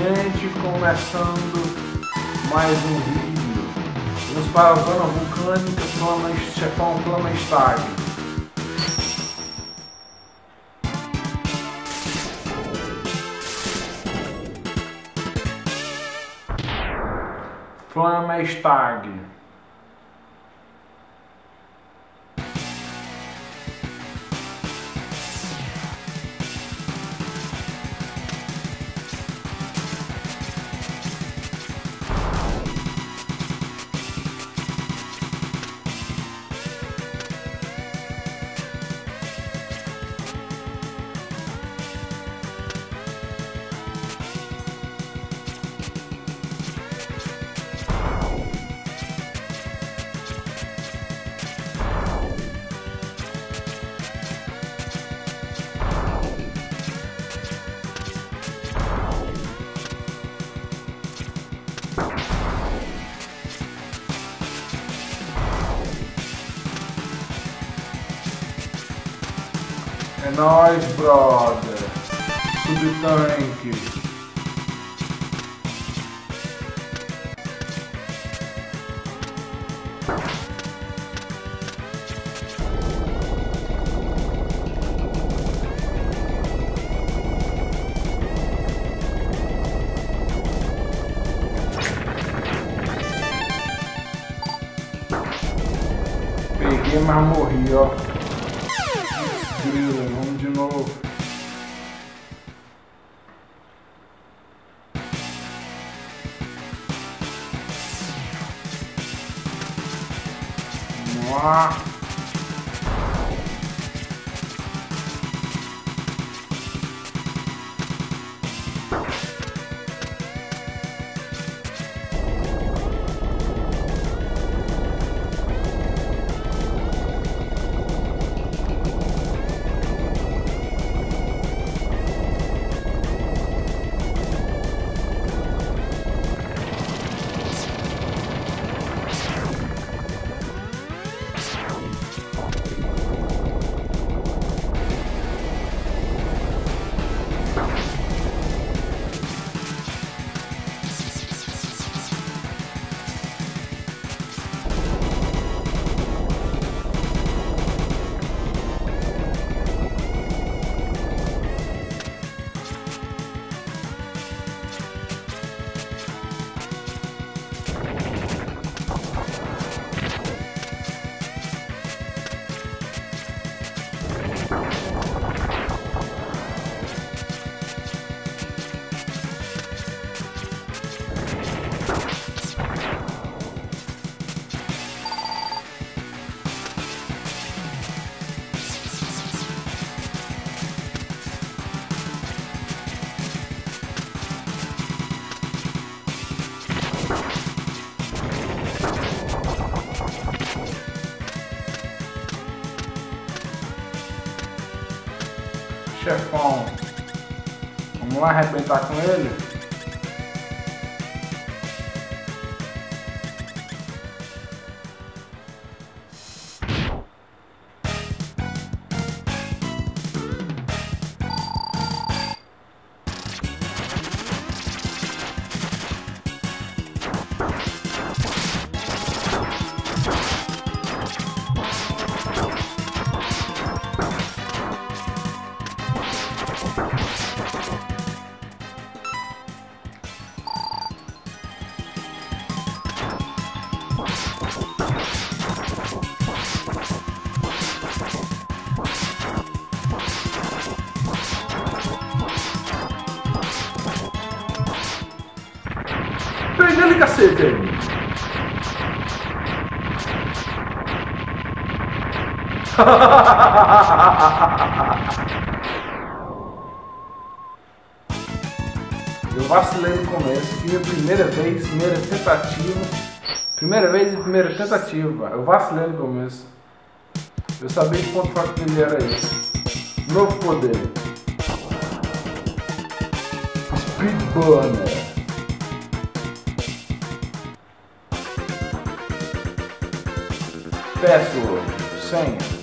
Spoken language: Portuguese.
gente, começando mais um vídeo. Vamos para a zona vulcânica, chefão Flammenstag. Flammenstag. É nóis, brother. Subtanque. Peguei, mas morri, ó. Grila, vamos de novo. Vamos lá. Chefão, vamos lá arrebentar com ele? Prende ele, cacete! Eu vacilei no começo, que a primeira vez, primeira tentativa. Primeira vez e primeira tentativa. Eu vacilei no começo. Eu sabia que o ponto fraco dele era esse. Novo poder. Speed Burner. Password, senha.